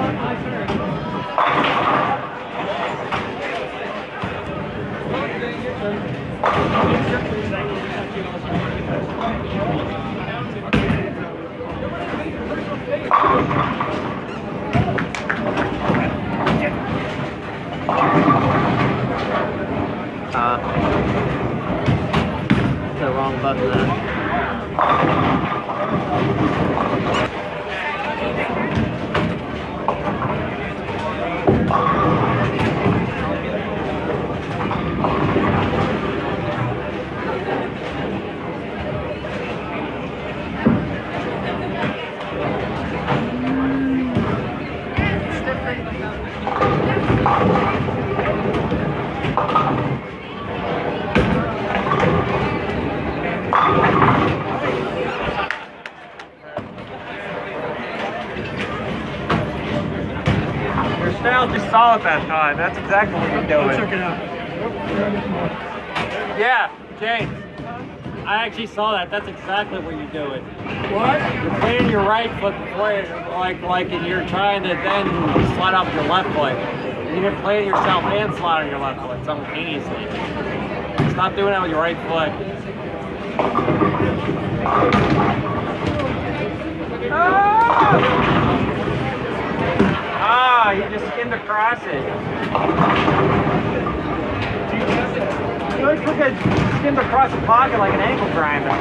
The wrong button there. Just saw it that time. That's exactly what you're doing. Check it out. Yeah, James. I actually saw that. That's exactly what you're doing. What? You're playing your right foot before, and you're trying to then slide off your left foot. You're playing yourself and slide on your left foot simultaneously. Stop doing that with your right foot. Ah, you just skimmed across it. You look like a skimmed across the pocket like an ankle grinder.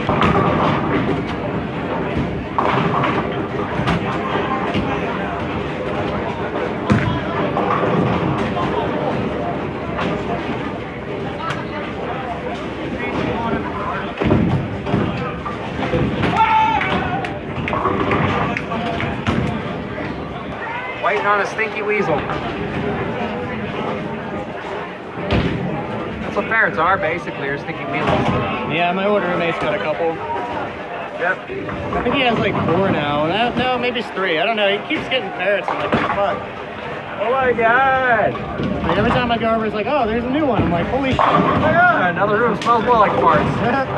Waiting on a stinky weasel. That's what ferrets are, basically, are stinky weasels. Yeah, my older roommate's got a couple. Yep. I think he has like 4 now. No, maybe it's 3. I don't know. He keeps getting ferrets. I'm like, what the fuck? Oh my god! Like every time I go over, it's like, oh, there's a new one. I'm like, holy shit. Oh my god, another room smells more like farts.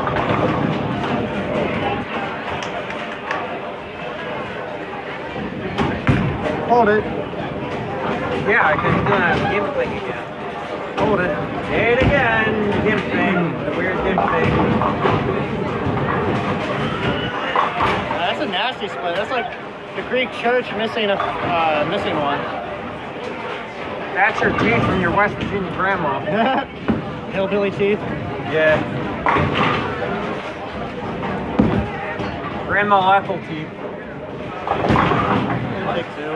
Hold it. Yeah, I can do that gimp thing again. Hold it. Say it again. Gimp thing. The weird gimp thing. That's a nasty split. That's like the Greek church missing one. That's your teeth from your West Virginia grandma. Hillbilly teeth. Yeah. Grandma Ethel teeth. Like 2.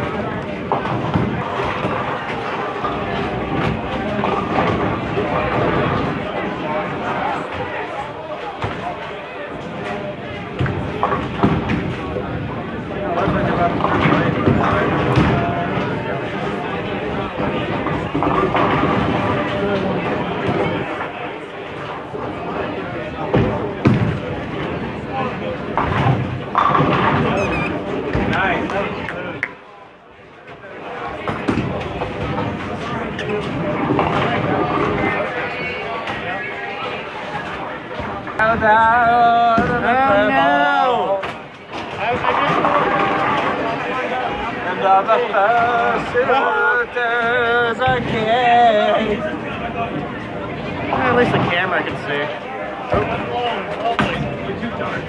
Oh no! And all the fursuiters again. At least the camera can see. You're too dark.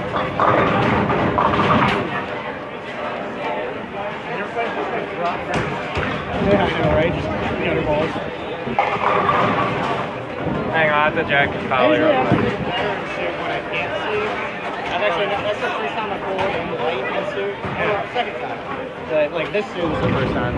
Yeah, I know, right? Just the balls. Hang on, I have to jack the collar real quick. When I can't see. That's the first time I pulled in light in suit. Second time. But like this suit was the first time.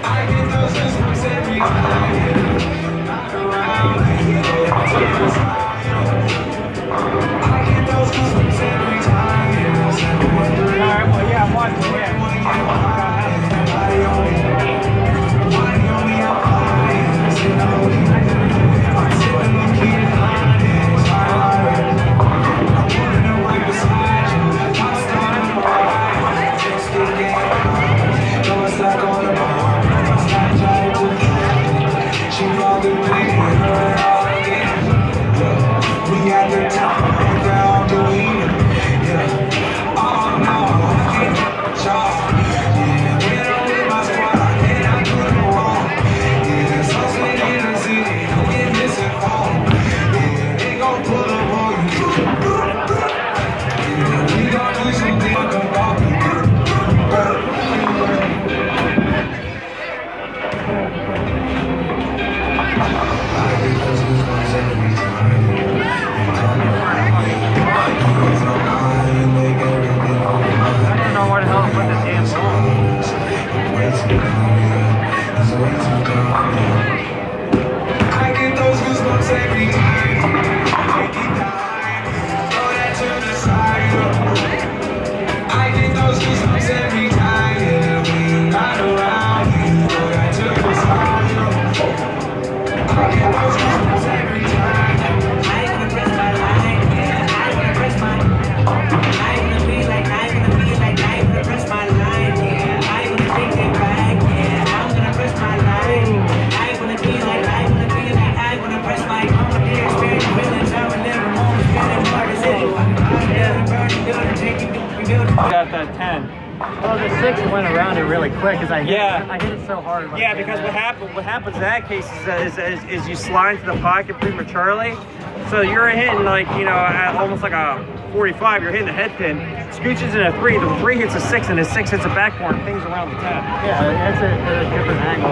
Got that 10. Well, the 6 went around it really quick because I hit it so hard. Yeah, because what happens in that case is you slide into the pocket prematurely. So you're hitting like, you know, at almost like a 45, you're hitting the head pin, scooches in a 3, the 3 hits a 6, and the 6 hits a backboard and things around the 10. Yeah, it's a different angle.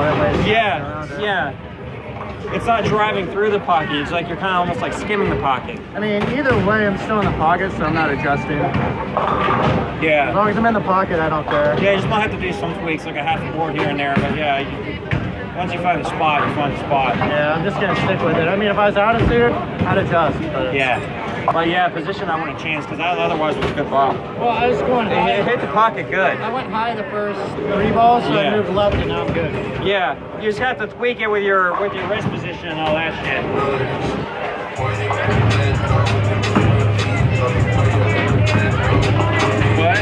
Yeah. It's not driving through the pocket, it's like you're kind of almost like skimming the pocket. I mean, either way, I'm still in the pocket, so I'm not adjusting. Yeah. As long as I'm in the pocket, I don't care. Yeah, you just might have to do some tweaks, like a half a board here and there, but yeah, once you find the spot, you find the spot. Yeah, I'm just gonna stick with it. I mean, if I was out of suit, I'd adjust. But But yeah, position I want to change because that otherwise was a good ball. Well, I was going high. It hit the pocket good. I went high the first 3 balls, so I moved left, and now I'm good. Yeah, you just have to tweak it with your wrist position and all that shit. What?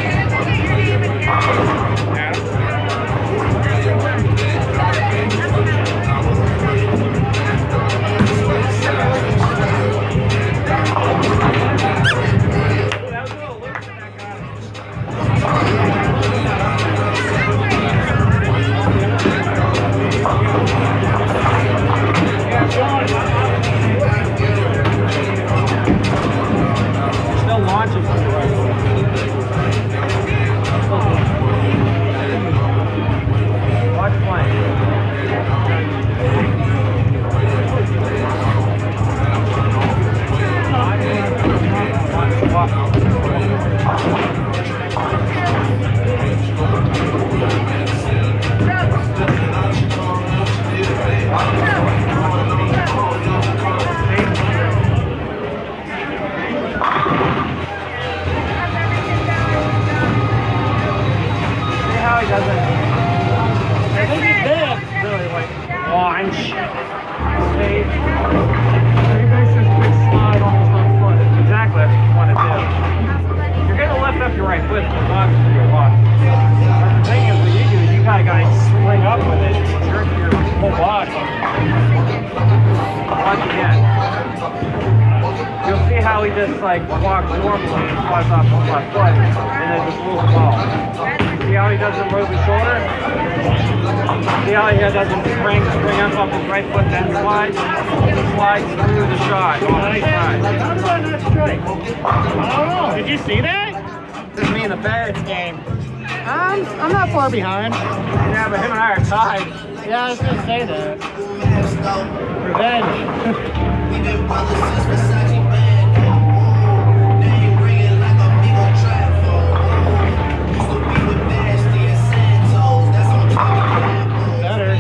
Still launching from the right foot. Watch playing. Launch. Save. Maybe just quick slide almost on foot. Exactly, that's what you want to do. You're going to lift up your right foot, but not to your left. But the thing is, what you do is you kind of got to spring up with it, jerk your whole body. Watch again. You'll see how he just like walks normally and slides off his left foot, and then just moves the ball. See how he doesn't move his shoulder? See how he doesn't spring up off his right foot, then slides through the shot. How did I not strike? I don't know. Did you see that? This is me in the Ferrets game. I'm not far behind. Yeah, but him and I are tied. Yeah, I was gonna say that. Revenge. Better.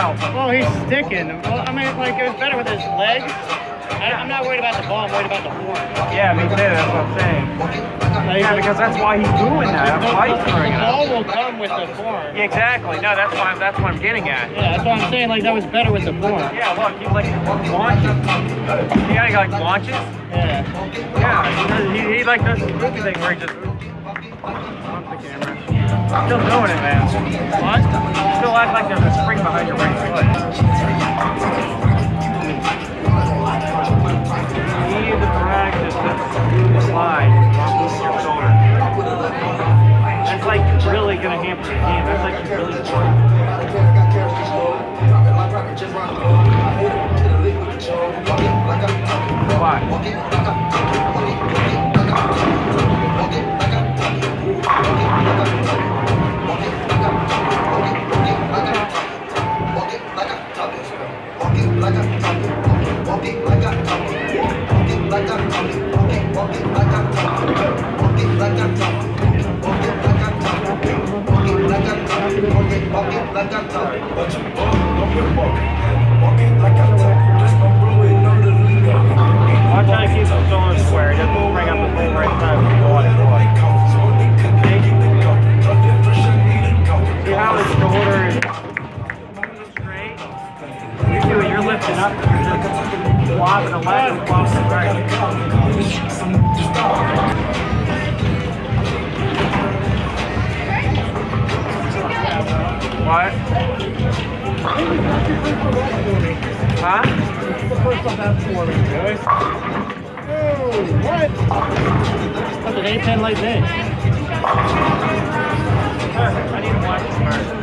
out. Well, he's sticking. Well, I mean, like, it was better with his leg. I'm not worried about the ball, I'm worried about the form. Yeah, me too, that's what I'm saying. Yeah, because that's why he's doing that. That's why he's throwing it The out. ball will come with the form. Yeah, exactly. No, that's what I'm getting at. Yeah, that's what I'm saying. Like, that was better with the form. Yeah, look, he like launches. See how he like launches? Yeah. Yeah, he like does this goofy thing where he just off the camera. Still doing it, man. What? Still act like there's a spring behind your right foot. You need to practice the slide while moving your shoulder. That's like really gonna hamper your game. That's like really important. Watch how he keeps his shoulder square. He doesn't bring up the full right side when you go on it. See how his shoulder is straight? You do it, you're lifting up, you're just flopping the left and flopping the right. What? Huh? The first one that's for me, guys. Oh, what? What's an 8-10 like this? Perfect. I need to watch this first.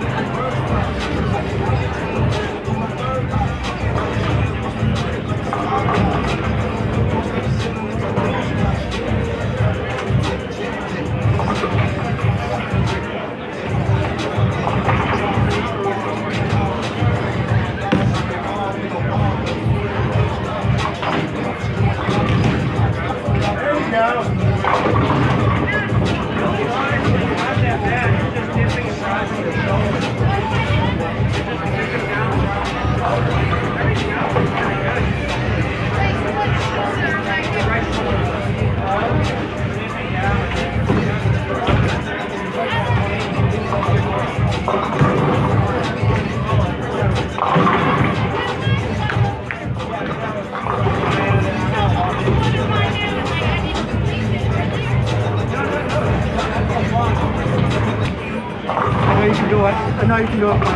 You can do it. I know you can do it.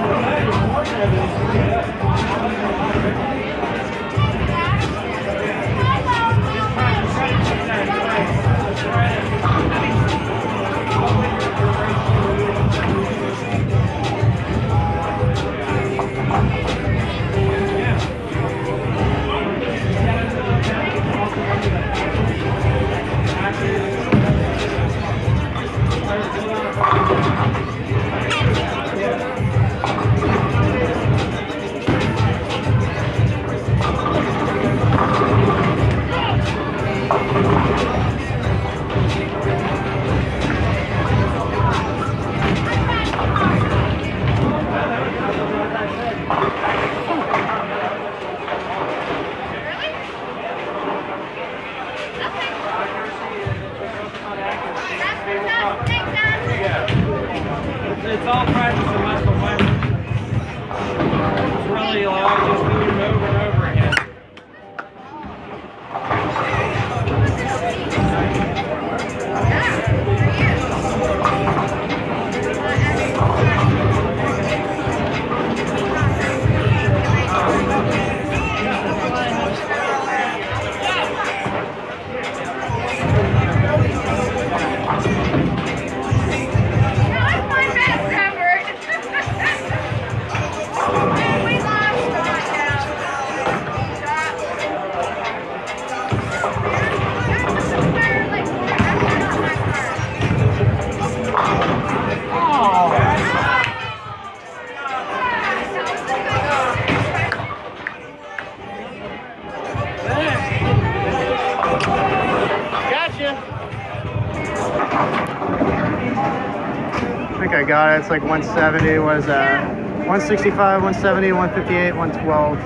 It's all practice and muscle memory. It's really like just doing it over and over again. I think I got it. It's like 170 was 165, 170, 158, 112.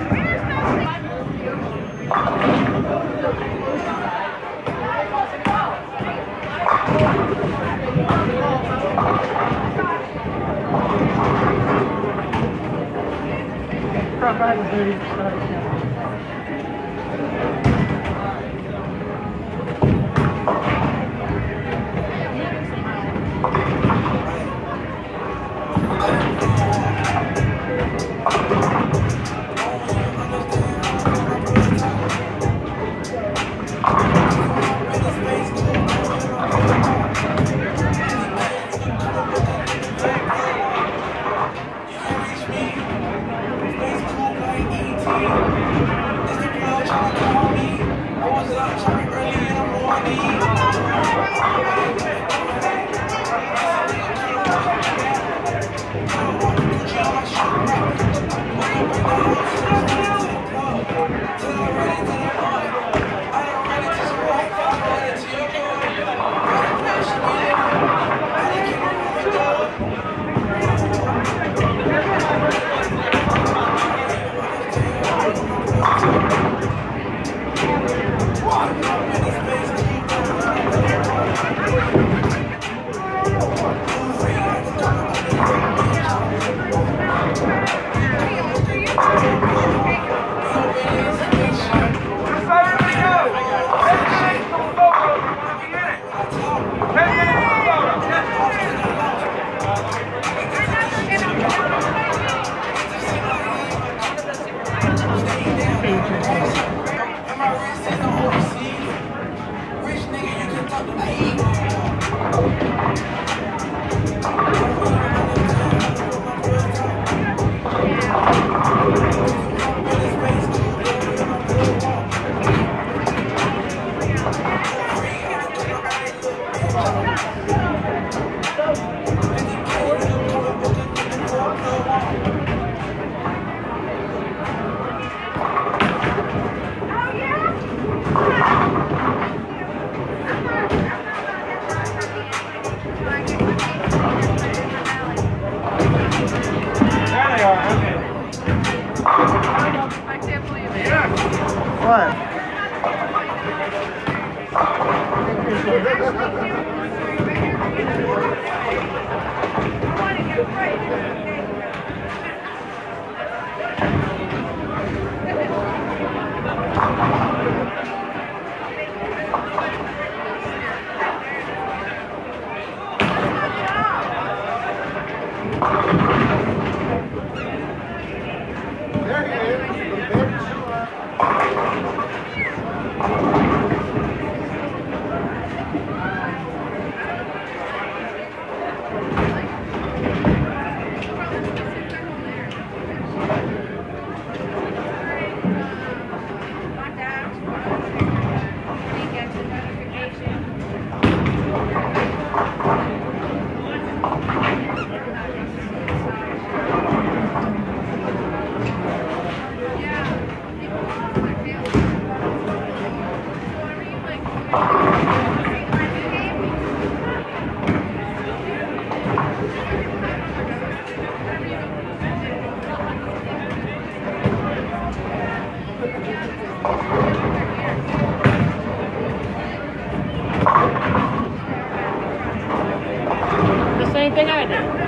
The same thing I did.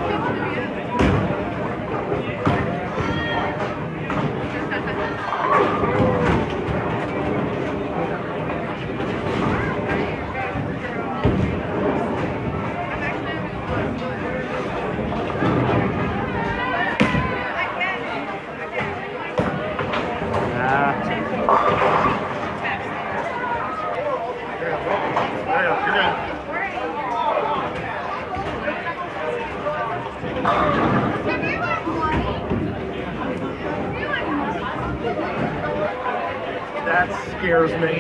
That scares me.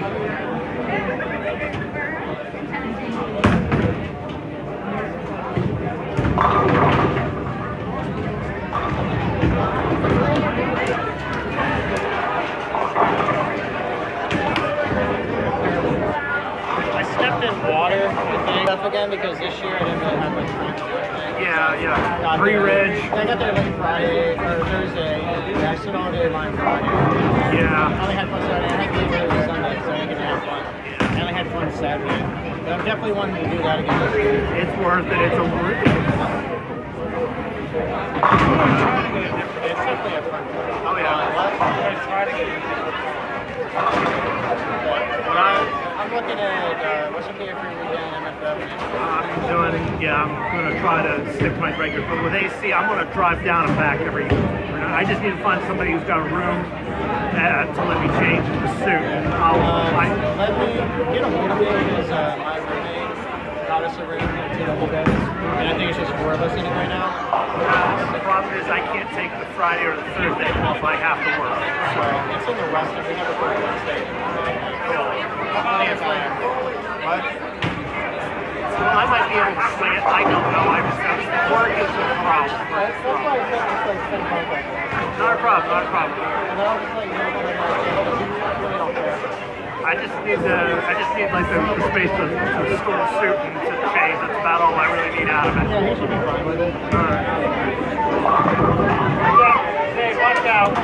I stepped in water, I think, again because this year I didn't really have much time to do anything. Yeah, Pre-Ridge. I got there late Friday or Thursday. And I stood all day in line Friday. Yeah. I only had fun Saturday. I had games early Sunday, so I didn't have fun. I only had fun Saturday. But I'm definitely wanting to do that again this week. It's worth it. It's a It's definitely a fun place. Oh yeah. I'm looking at what's okay for your weekend MFF. I'm gonna try to stick to my regular, but with AC, I'm gonna drive down and back every. I just need to find somebody who's got a room to let me change in the suit. Let me get a hold of it because my roommate got us a room with 2 double beds, and I think it's just 4 of us in it right now. The problem is I can't take the Friday or the Thursday off. I have to work. So it's in the West. We have a Wednesday. Plenty of time. What? Well, I might be able to swing it. I don't know. I just have work is the problem. That's why I said just like spend contact. Not a problem. Not a problem. And I'll just let you know when I really don't care. I just need like the space to store the suit and to change. That's about all I really need out of it. Yeah, he should be fine with it. All right. Hey, watch out.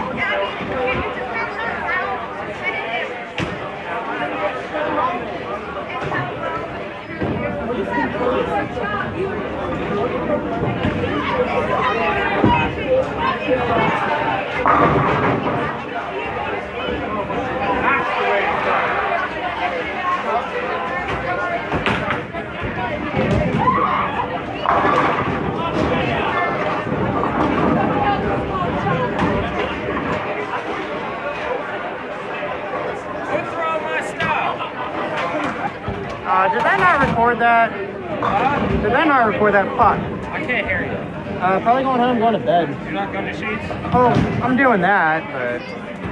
Did that not record that? Did that not record that? Fuck. I can't hear you. Probably going home, going to bed. You're not going to sheets? Oh, I'm doing that, but...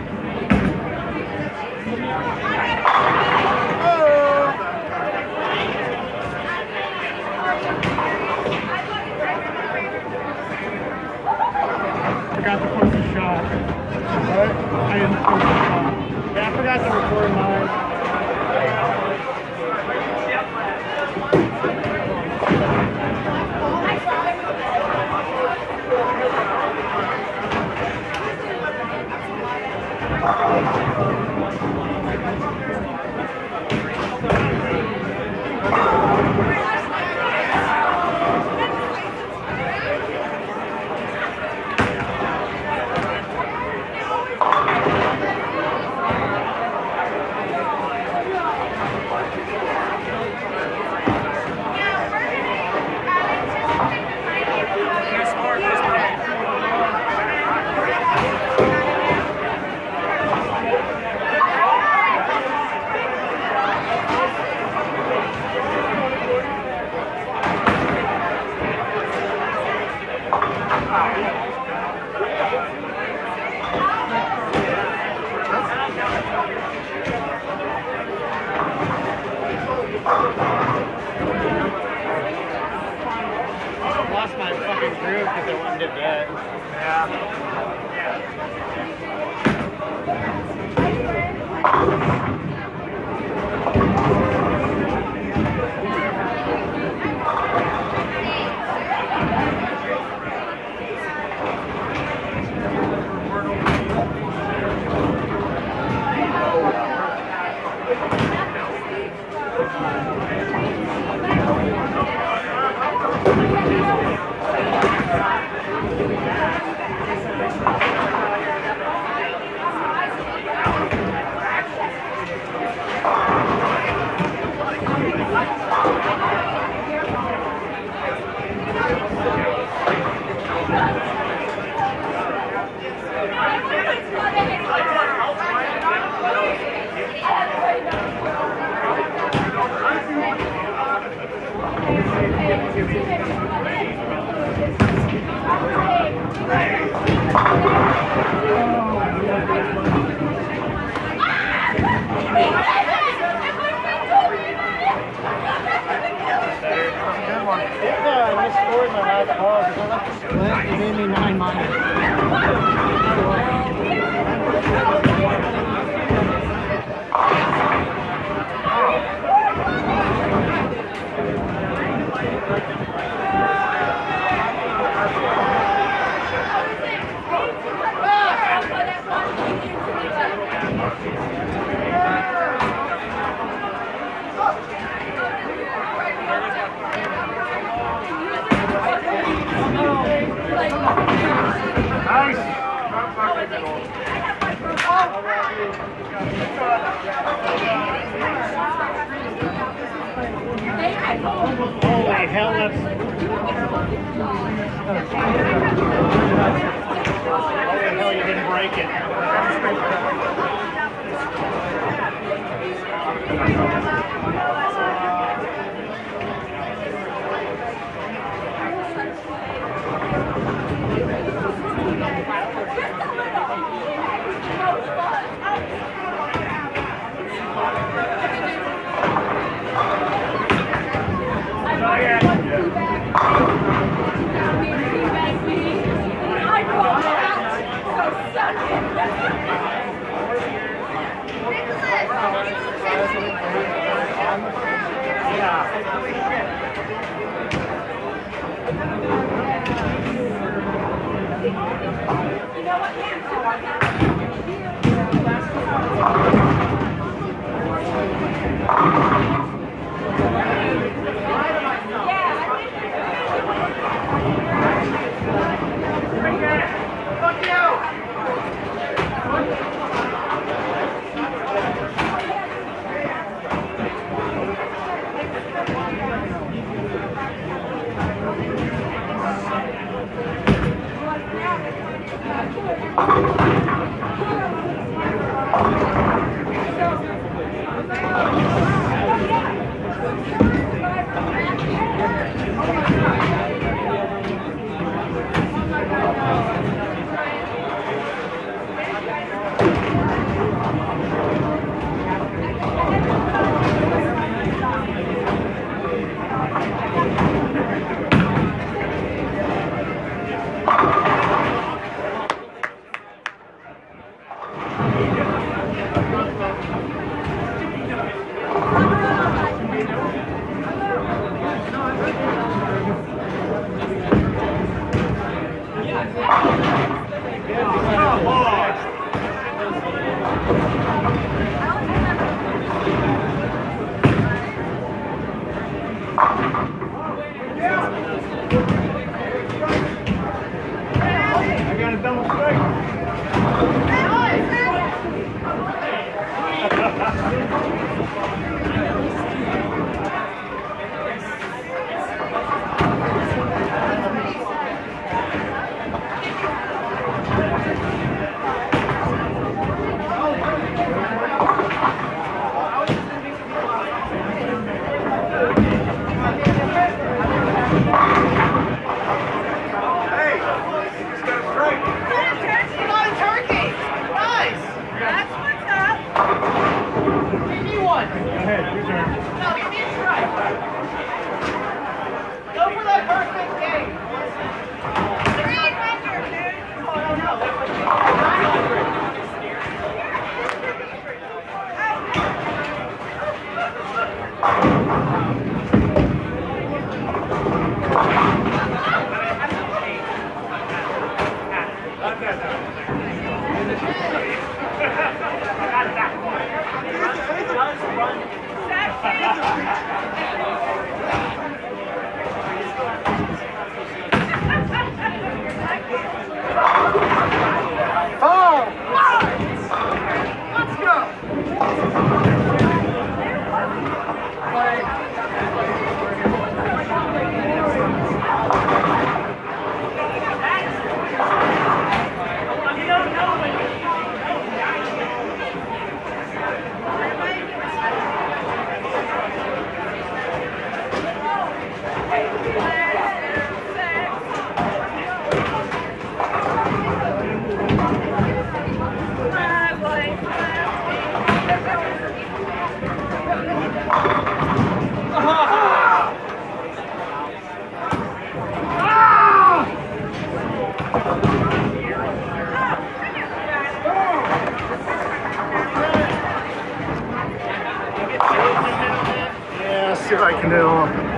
Forgot to post a shot. What? I didn't post a shot. Yeah, I forgot to record mine. Lost my fucking groove because I went and did that. I misscored my last ball because I left the split. It made me 9 minus. Nice. Holy hell, that's... Holy hell, you didn't break it. See what I can do.